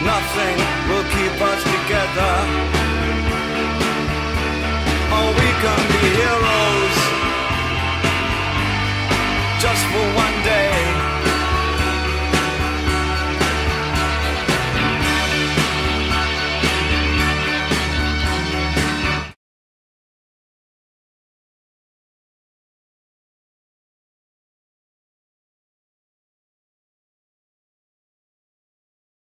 nothing will keep us together. Oh, we can be heroes just for one day.